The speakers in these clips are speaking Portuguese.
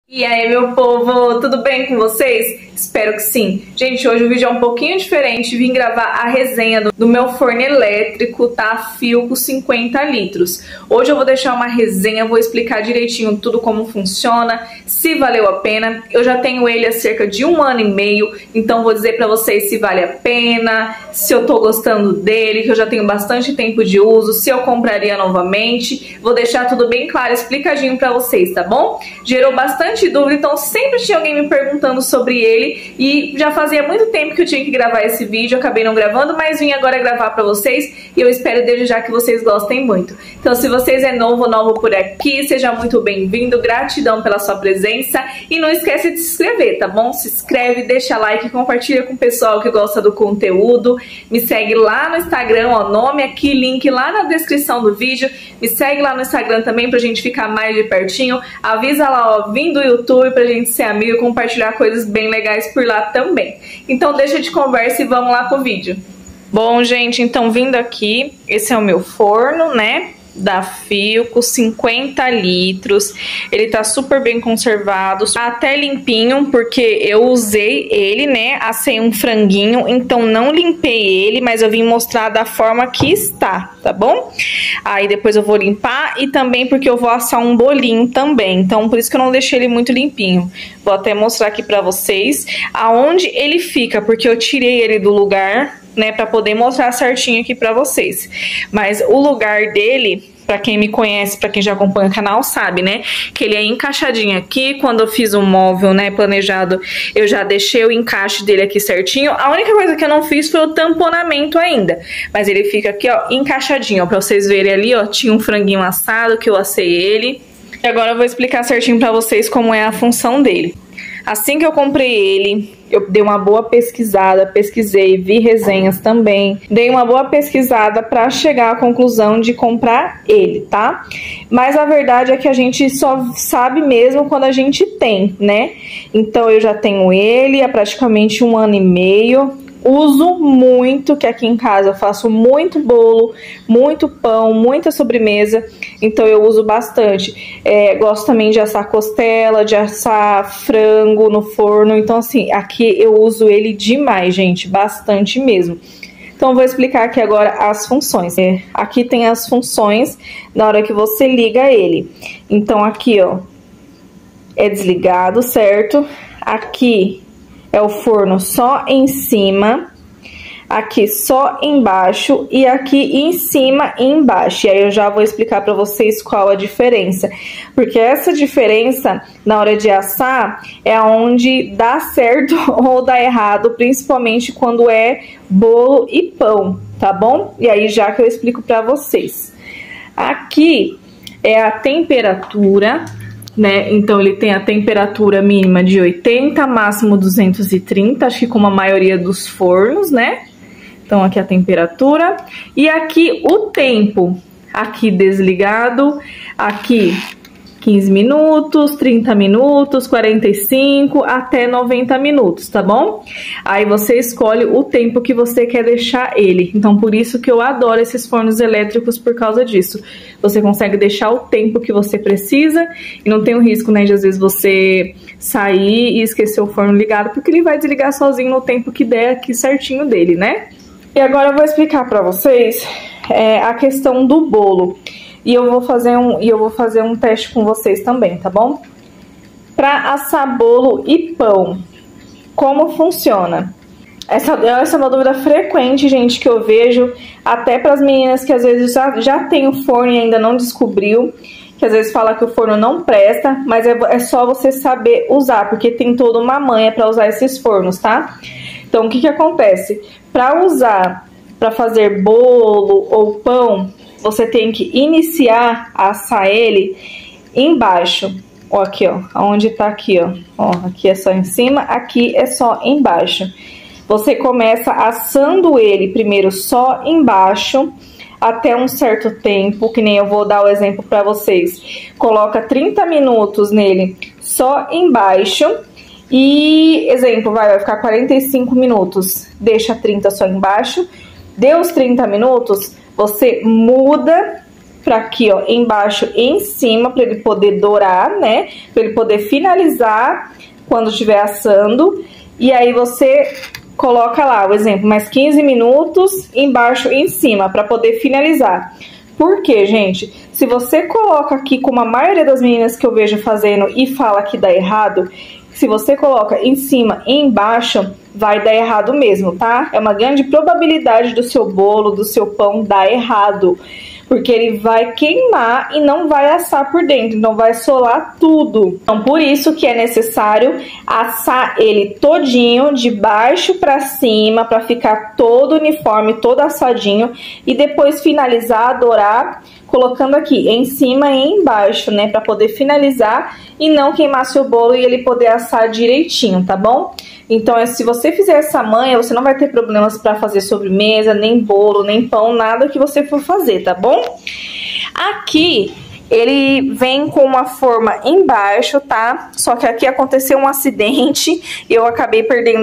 E aí, meu povo, tudo bem com vocês? Espero que sim. Gente, hoje o vídeo é um pouquinho diferente. Vim gravar a resenha do meu forno elétrico, tá? Philco 50 litros. Hoje eu vou deixar uma resenha, vou explicar direitinho tudo como funciona, se valeu a pena. Eu já tenho ele há cerca de 1 ano e meio, então vou dizer pra vocês se vale a pena, se eu tô gostando dele, que eu já tenho bastante tempo de uso, se eu compraria novamente. Vou deixar tudo bem claro, explicadinho pra vocês, tá bom? Gerou bastante dúvida, então sempre tinha alguém me perguntando sobre ele e já fazia muito tempo que eu tinha que gravar esse vídeo, eu acabei não gravando, mas vim agora gravar pra vocês e eu espero desde já que vocês gostem muito. Então se vocês é novo ou novo por aqui, seja muito bem-vindo, gratidão pela sua presença e não esquece de se inscrever, tá bom? Se inscreve, deixa like, compartilha com o pessoal que gosta do conteúdo, me segue lá no Instagram, ó, nome aqui, link lá na descrição do vídeo, me segue lá no Instagram também pra gente ficar mais de pertinho, avisa lá, ó, vim do YouTube pra gente ser amigo e compartilhar coisas bem legais por lá também. Então deixa de conversa e vamos lá pro vídeo. Bom, gente, então vindo aqui, esse é o meu forno, né? Da Philco, 50 litros. Ele tá super bem conservado, até limpinho, porque eu usei ele, né? Assei um franguinho, então não limpei ele, mas eu vim mostrar da forma que está, tá bom? Aí depois eu vou limpar e também porque eu vou assar um bolinho também, então por isso que eu não deixei ele muito limpinho. Vou até mostrar aqui pra vocês aonde ele fica, porque eu tirei ele do lugar, né, para poder mostrar certinho aqui para vocês. Mas o lugar dele, para quem me conhece, para quem já acompanha o canal, sabe, né, que ele é encaixadinho aqui. Quando eu fiz o móvel, né, planejado, eu já deixei o encaixe dele aqui certinho. A única coisa que eu não fiz foi o tamponamento ainda, mas ele fica aqui, ó, encaixadinho, ó, para vocês verem ali, ó, tinha um franguinho assado que eu assei ele. E agora eu vou explicar certinho para vocês como é a função dele. Assim que eu comprei ele, eu dei uma boa pesquisada, pesquisei, vi resenhas também. Dei uma boa pesquisada para chegar à conclusão de comprar ele, tá? Mas a verdade é que a gente só sabe mesmo quando a gente tem, né? Então eu já tenho ele há praticamente 1 ano e meio. Uso muito, que aqui em casa eu faço muito bolo, muito pão, muita sobremesa, então eu uso bastante. Gosto também de assar costela, de assar frango no forno, então assim, aqui eu uso ele demais, gente, bastante mesmo. Então, eu vou explicar aqui agora as funções. Aqui tem as funções na hora que você liga ele. Então, aqui, ó, é desligado, certo? Aqui é o forno só em cima, aqui só embaixo e aqui em cima e embaixo. E aí eu já vou explicar para vocês qual a diferença, porque essa diferença na hora de assar é onde dá certo ou dá errado, principalmente quando é bolo e pão, tá bom? E aí já que eu explico para vocês. Aqui é a temperatura, né? Então ele tem a temperatura mínima de 80, máximo 230, acho que como a maioria dos fornos, né? Então aqui a temperatura e aqui o tempo, aqui desligado, aqui 15 minutos, 30 minutos, 45 até 90 minutos, tá bom? Aí você escolhe o tempo que você quer deixar ele. Então, por isso que eu adoro esses fornos elétricos, por causa disso. Você consegue deixar o tempo que você precisa e não tem o risco, né, de às vezes você sair e esquecer o forno ligado, porque ele vai desligar sozinho no tempo que der aqui certinho dele, né? E agora eu vou explicar pra vocês a questão do bolo. E eu vou fazer um teste com vocês também, tá bom? Para assar bolo e pão, como funciona? Essa é uma dúvida frequente, gente, que eu vejo até para as meninas que às vezes já tem o forno e ainda não descobriu, que às vezes fala que o forno não presta, mas é só você saber usar, porque tem toda uma manha para usar esses fornos, tá? Então, o que que acontece? Para usar, para fazer bolo ou pão, você tem que iniciar a assar ele embaixo. Ó, aqui, ó, onde tá aqui, ó. Ó, aqui é só em cima, aqui é só embaixo. Você começa assando ele primeiro só embaixo, até um certo tempo, que nem eu vou dar o exemplo pra vocês. Coloca 30 minutos nele só embaixo. E, exemplo, vai ficar 45 minutos. Deixa 30 só embaixo. Deu os 30 minutos, você muda para aqui, ó, embaixo e em cima, para ele poder dourar, né? Para ele poder finalizar quando estiver assando. E aí você coloca lá, o exemplo, mais 15 minutos embaixo e em cima, para poder finalizar. Por quê, gente? Se você coloca aqui, como a maioria das meninas que eu vejo fazendo e fala que dá errado, se você coloca em cima e embaixo, vai dar errado mesmo, tá? É uma grande probabilidade do seu bolo, do seu pão dar errado, porque ele vai queimar e não vai assar por dentro, não vai solar tudo. Então, por isso que é necessário assar ele todinho, de baixo para cima, para ficar todo uniforme, todo assadinho, e depois finalizar, dourar, colocando aqui em cima e embaixo, né, para poder finalizar e não queimar seu bolo e ele poder assar direitinho, tá bom? Então, se você fizer essa manha, você não vai ter problemas para fazer sobremesa, nem bolo, nem pão, nada que você for fazer, tá bom? Aqui, ele vem com uma forma embaixo, tá? Só que aqui aconteceu um acidente e eu acabei perdendo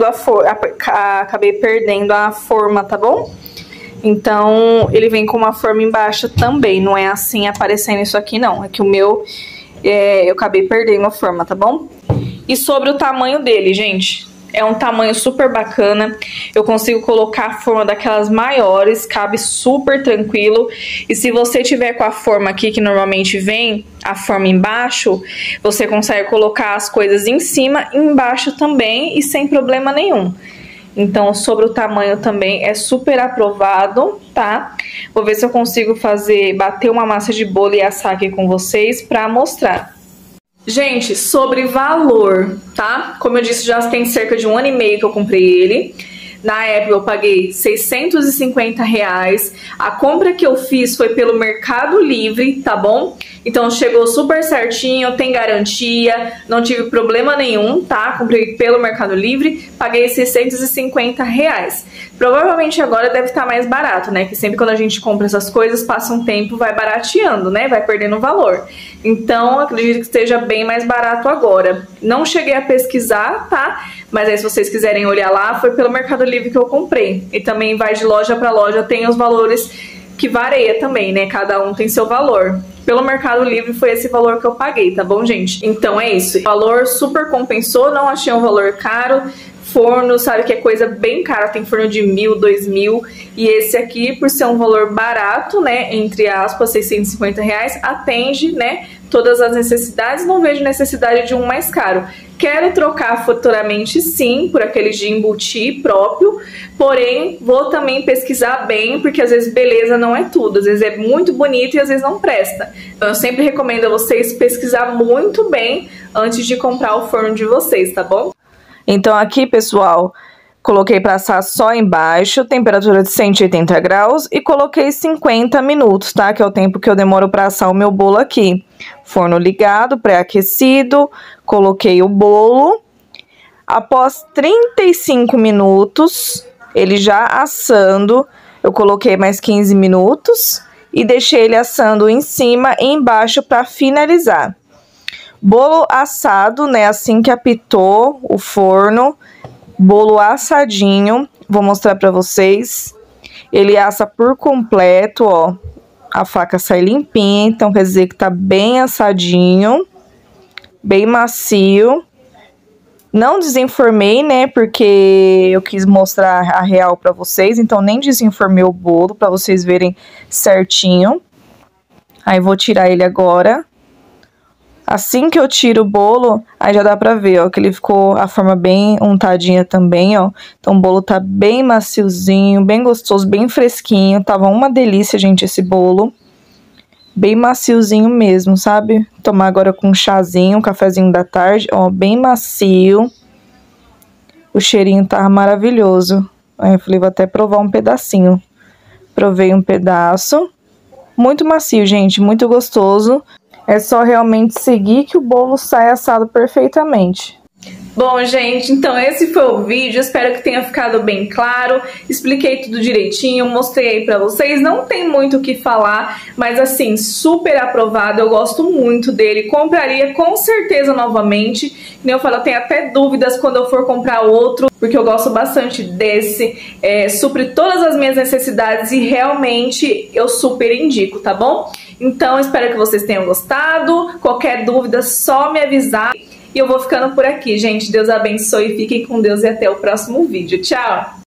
a forma, tá bom? Então, ele vem com uma forma embaixo também, não é assim aparecendo isso aqui, não. É que o meu, eu acabei perdendo a forma, tá bom? E sobre o tamanho dele, gente, é um tamanho super bacana. Eu consigo colocar a forma daquelas maiores, cabe super tranquilo. E se você tiver com a forma aqui, que normalmente vem a forma embaixo, você consegue colocar as coisas em cima e embaixo também e sem problema nenhum. Então, sobre o tamanho também é super aprovado, tá? Vou ver se eu consigo bater uma massa de bolo e assar aqui com vocês pra mostrar. Gente, sobre valor, tá? Como eu disse, já tem cerca de 1 ano e meio que eu comprei ele. Na época eu paguei R$650. A compra que eu fiz foi pelo Mercado Livre, tá bom? Então chegou super certinho, tem garantia, não tive problema nenhum, tá? Comprei pelo Mercado Livre, paguei R$650. Provavelmente agora deve estar mais barato, né? Que sempre quando a gente compra essas coisas, passa um tempo, vai barateando, né? Vai perdendo valor. Então, acredito que esteja bem mais barato agora. Não cheguei a pesquisar, tá? Mas aí se vocês quiserem olhar lá, foi pelo Mercado Livre que eu comprei. E também vai de loja para loja, tem os valores que varia também, né? Cada um tem seu valor. Pelo Mercado Livre foi esse valor que eu paguei, tá bom, gente? Então é isso. O valor super compensou, não achei um valor caro. Forno, sabe que é coisa bem cara, tem forno de 1.000, 2.000, e esse aqui, por ser um valor barato, né, entre aspas, R$650, atende, né, todas as necessidades, não vejo necessidade de um mais caro. Quero trocar futuramente, sim, por aqueles de embutir próprio, porém, vou também pesquisar bem, porque às vezes beleza não é tudo, às vezes é muito bonito e às vezes não presta. Então, eu sempre recomendo a vocês pesquisar muito bem antes de comprar o forno de vocês, tá bom? Então aqui, pessoal, coloquei para assar só embaixo, temperatura de 180 graus e coloquei 50 minutos, tá? Que é o tempo que eu demoro para assar o meu bolo aqui. Forno ligado, pré-aquecido, coloquei o bolo. Após 35 minutos, ele já assando, eu coloquei mais 15 minutos e deixei ele assando em cima e embaixo para finalizar. Bolo assado, né, assim que apitou o forno, bolo assadinho, vou mostrar pra vocês. Ele assa por completo, ó, a faca sai limpinha, então quer dizer que tá bem assadinho, bem macio. Não desenformei, né, porque eu quis mostrar a real pra vocês, então nem desenformei o bolo pra vocês verem certinho. Aí vou tirar ele agora. Assim que eu tiro o bolo, aí já dá pra ver, ó, que ele ficou a forma bem untadinha também, ó. Então o bolo tá bem maciozinho, bem gostoso, bem fresquinho. Tava uma delícia, gente, esse bolo. Bem maciozinho mesmo, sabe? Tomar agora com um chazinho, um cafezinho da tarde, ó, bem macio. O cheirinho tá maravilhoso. Aí eu falei, vou até provar um pedacinho. Provei um pedaço. Muito macio, gente, muito gostoso. É só realmente seguir que o bolo sai assado perfeitamente. Bom, gente, então esse foi o vídeo, espero que tenha ficado bem claro, expliquei tudo direitinho, mostrei aí pra vocês, não tem muito o que falar, mas assim, super aprovado, eu gosto muito dele, compraria com certeza novamente, como eu falo, eu tenho até dúvidas quando eu for comprar outro, porque eu gosto bastante desse, supre todas as minhas necessidades e realmente eu super indico, tá bom? Então, espero que vocês tenham gostado. Qualquer dúvida, só me avisar. E eu vou ficando por aqui, gente. Deus abençoe, fiquem com Deus e até o próximo vídeo. Tchau!